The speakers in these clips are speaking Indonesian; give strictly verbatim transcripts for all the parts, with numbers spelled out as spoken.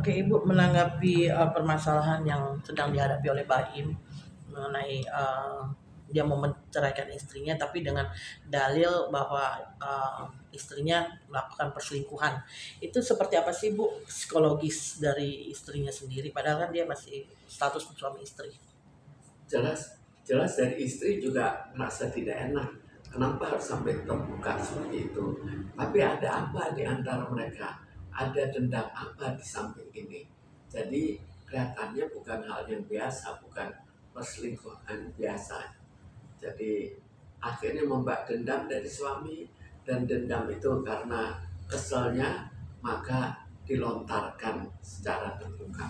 Oke, Ibu menanggapi uh, permasalahan yang sedang dihadapi oleh Baim mengenai uh, dia mau menceraikan istrinya, tapi dengan dalil bahwa uh, istrinya melakukan perselingkuhan. Itu seperti apa sih, Bu, psikologis dari istrinya sendiri? Padahal kan dia masih status suami istri. Jelas, jelas dari istri juga merasa tidak enak. Kenapa harus sampai terbuka seperti itu? Tapi ada apa di antara mereka? Ada dendam apa di samping ini? Jadi kelihatannya bukan hal yang biasa, bukan perselingkuhan biasa. Jadi akhirnya membak dendam dari suami, dan dendam itu karena keselnya maka dilontarkan secara terbuka.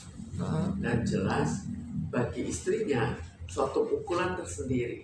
Dan jelas bagi istrinya suatu pukulan tersendiri.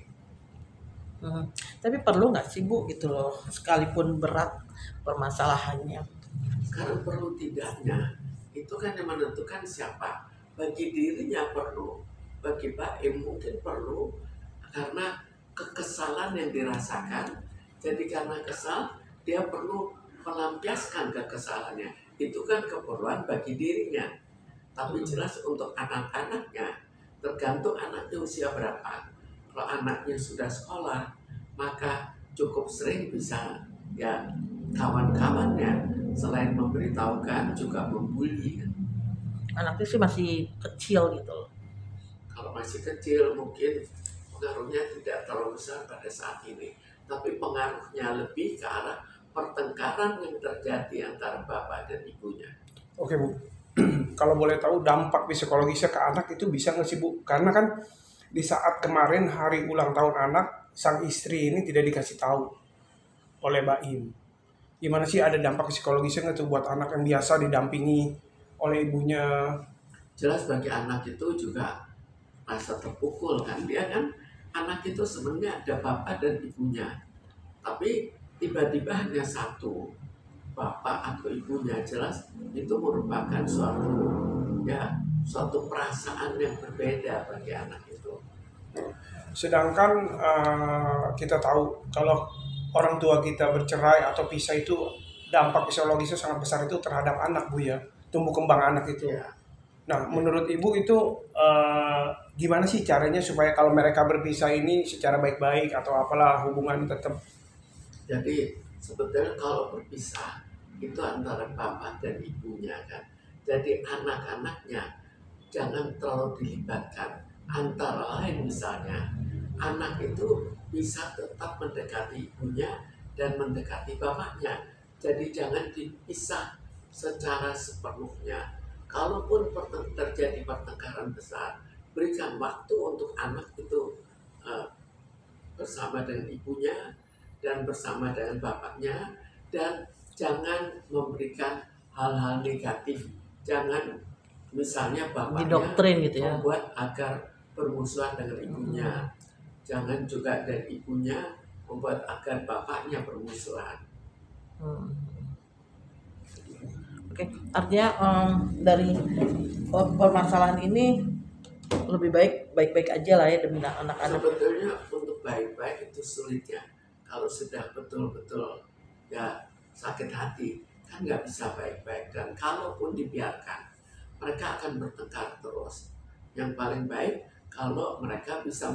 Hmm. Tapi perlu nggak sih, Bu, gitu loh, sekalipun berat permasalahannya? Sekarang perlu tidaknya itu kan yang menentukan siapa. Bagi dirinya perlu, bagi Baim mungkin perlu, karena kekesalan yang dirasakan. Jadi karena kesal dia perlu melampiaskan kekesalannya. Itu kan keperluan bagi dirinya. Tapi jelas untuk anak-anaknya, tergantung anaknya usia berapa. Kalau anaknya sudah sekolah, maka cukup sering bisa ya kawan-kawannya selain memberitahukan juga membuli. Anaknya sih masih kecil gitu loh. Kalau masih kecil mungkin pengaruhnya tidak terlalu besar pada saat ini, tapi pengaruhnya lebih ke arah pertengkaran yang terjadi antara bapak dan ibunya. Oke, Bu. Kalau boleh tahu dampak psikologisnya ke anak itu bisa nggak sih, Bu? Karena kan di saat kemarin hari ulang tahun anak, sang istri ini tidak dikasih tahu oleh Baim. Gimana sih, ada dampak psikologisnya nggak tuh buat anak yang biasa didampingi oleh ibunya? Jelas bagi anak itu juga rasa terpukul kan, dia kan anak itu sebenarnya ada bapak dan ibunya, tapi tiba-tiba hanya satu bapak atau ibunya. Jelas itu merupakan suatu ya suatu perasaan yang berbeda bagi anak itu. Sedangkan uh, kita tahu kalau orang tua kita bercerai atau pisah itu dampak psikologisnya sangat besar itu terhadap anak, Bu, ya, tumbuh kembang anak itu. Ya, Nah, menurut Ibu itu uh, gimana sih caranya supaya kalau mereka berpisah ini secara baik-baik atau apalah hubungan tetap? jadi sebetulnya kalau berpisah itu antara bapak dan ibunya kan. Jadi anak-anaknya jangan terlalu dilibatkan. Antara lain misalnya, anak itu bisa tetap mendekati ibunya dan mendekati bapaknya. Jadi jangan dipisah secara sepenuhnya. Kalaupun terjadi pertengkaran besar, berikan waktu untuk anak itu uh, bersama dengan ibunya dan bersama dengan bapaknya, dan jangan memberikan hal-hal negatif. Jangan misalnya bapaknya Didoktrin gitu ya. membuat agar bermusuhan dengan ibunya. Jangan juga dari ibunya membuat agar bapaknya bermusuhan. Hmm. Oke, artinya um, dari permasalahan ini lebih baik baik-baik aja lah ya demi anak-anak. Sebetulnya untuk baik-baik itu sulit ya. Kalau sudah betul-betul ya sakit hati kan nggak bisa baik-baik, dan kalaupun dibiarkan mereka akan bertengkar terus. Yang paling baik kalau mereka bisa